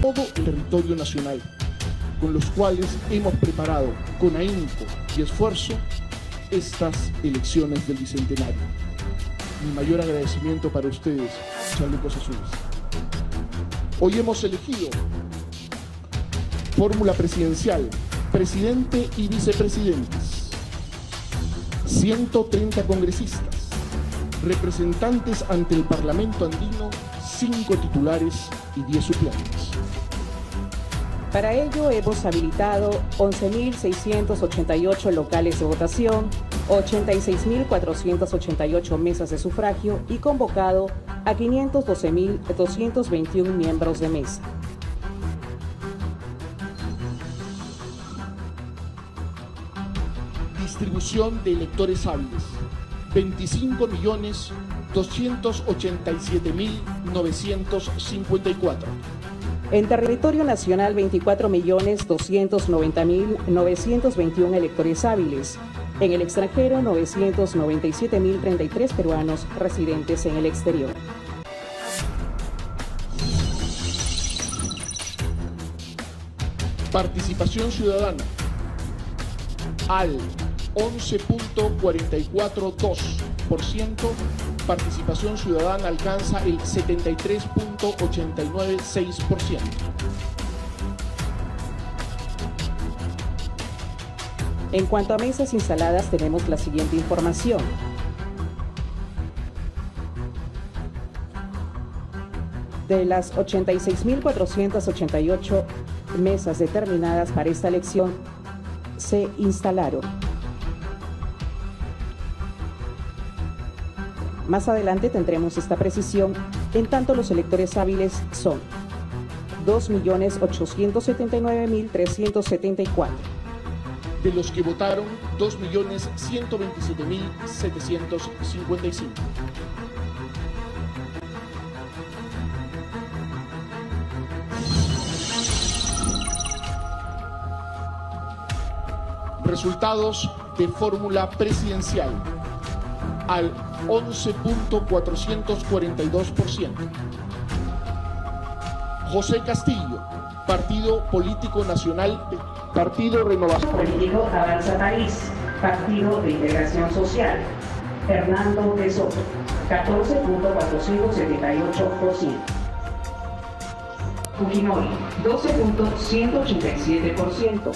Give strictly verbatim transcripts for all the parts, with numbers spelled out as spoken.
todo el territorio nacional, con los cuales hemos preparado con ahínco y esfuerzo estas elecciones del Bicentenario. Mi mayor agradecimiento para ustedes, chalecos azules. Hoy hemos elegido fórmula presidencial, presidente y vicepresidentes, ciento treinta congresistas, representantes ante el Parlamento andino, cinco titulares y diez suplentes. Para ello hemos habilitado once mil seiscientos ochenta y ocho locales de votación, ochenta y seis mil cuatrocientas ochenta y ocho mesas de sufragio y convocado a quinientos doce mil doscientos veintiuno miembros de mesa. Distribución de electores hábiles, veinticinco millones doscientos ochenta y siete mil novecientos cincuenta y cuatro. En territorio nacional, veinticuatro millones doscientos noventa mil novecientos veintiuno electores hábiles. En el extranjero, novecientos noventa y siete mil treinta y tres peruanos residentes en el exterior. Participación ciudadana al once punto cuarenta y cuatro dos por ciento. Participación ciudadana alcanza el setenta y tres punto ochenta y nueve seis por ciento. En cuanto a mesas instaladas, tenemos la siguiente información. De las ochenta y seis mil cuatrocientas ochenta y ocho mesas determinadas para esta elección, se instalaron. Más adelante tendremos esta precisión, en tanto los electores hábiles son dos millones ochocientos setenta y nueve mil trescientos setenta y cuatro. De los que votaron, dos millones ciento veintisiete mil setecientos cincuenta y cinco. Resultados de fórmula presidencial al once punto cuatrocientos cuarenta y dos por ciento. José Castillo, Partido Político Nacional, Partido Renovación Político Avanza País, Partido de Integración Social, Hernando de Soto, catorce punto cuatrocientos setenta y ocho por ciento. Fujimori, doce punto ciento ochenta y siete por ciento.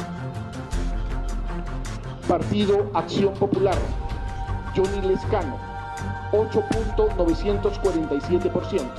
Partido Acción Popular, Johnny Lescano, ocho punto novecientos cuarenta y siete por ciento.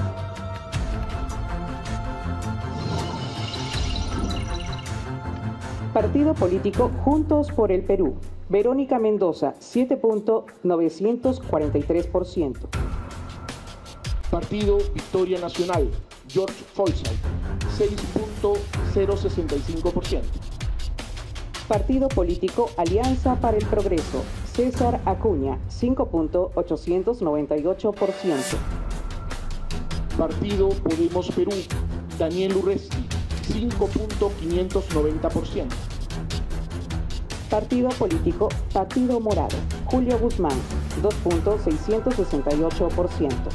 Partido Político Juntos por el Perú, Verónica Mendoza, siete punto novecientos cuarenta y tres por ciento. Partido Victoria Nacional, George Forsyth, seis punto cero sesenta y cinco por ciento. Partido Político Alianza para el Progreso, César Acuña, cinco punto ochocientos noventa y ocho por ciento. Partido Podemos Perú, Daniel Urresti, cinco punto quinientos noventa por ciento. Partido Político Partido Morado, Julio Guzmán, dos punto seiscientos sesenta y ocho por ciento.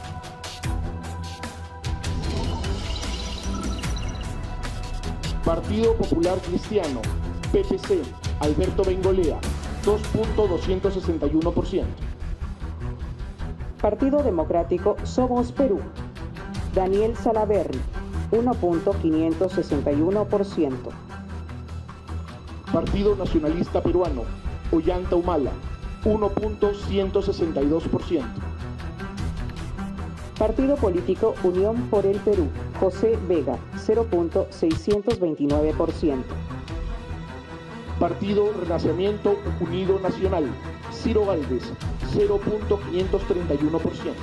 Partido Popular Cristiano, P P C, Alberto Bengolea, dos punto doscientos sesenta y uno por ciento. Partido Democrático Somos Perú, Daniel Salaverry, uno punto quinientos sesenta y uno por ciento. Partido Nacionalista Peruano, Ollanta Humala, uno punto ciento sesenta y dos por ciento. Partido Político Unión por el Perú, José Vega, cero punto seiscientos veintinueve por ciento. Partido Renacimiento Unido Nacional, Ciro Gálvez, cero punto quinientos treinta y uno por ciento.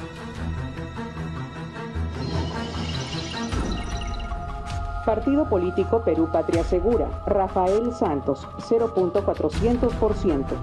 Partido Político Perú Patria Segura, Rafael Santos, cero punto cuatrocientos por ciento.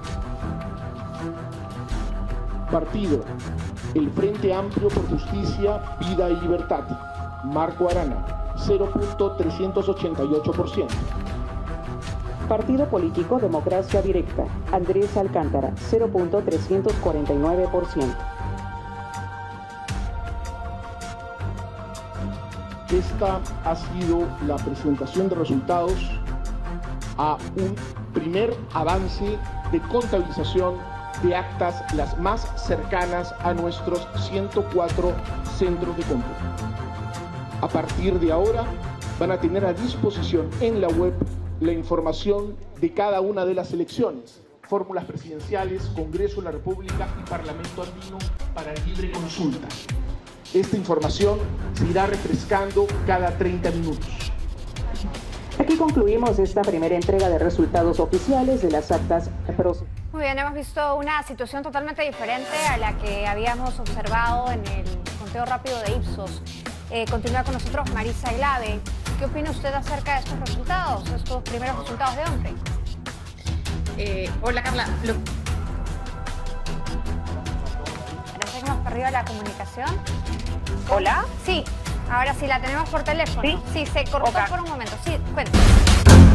Partido El Frente Amplio por Justicia, Vida y Libertad, Marco Arana, cero punto trescientos ochenta y ocho por ciento. Partido Político Democracia Directa, Andrés Alcántara, cero punto trescientos cuarenta y nueve por ciento. Esta ha sido la presentación de resultados a un primer avance de contabilización de actas las más cercanas a nuestros ciento cuatro centros de cómputo. A partir de ahora van a tener a disposición en la web la información de cada una de las elecciones, fórmulas presidenciales, Congreso de la República y Parlamento Andino para libre consulta. Esta información se irá refrescando cada treinta minutos. Aquí concluimos esta primera entrega de resultados oficiales de las actas procesales. Muy bien, hemos visto una situación totalmente diferente a la que habíamos observado en el conteo rápido de Ipsos. Eh, continúa con nosotros Marisa Aglave. ¿Qué opina usted acerca de estos resultados, estos primeros resultados de OMPRE? Eh, hola, Carla. Lo... Parece que hemos perdido la comunicación. ¿Hola? Sí, ahora sí la tenemos por teléfono. Sí, sí se cortó okay. por un momento. Sí, cuéntame.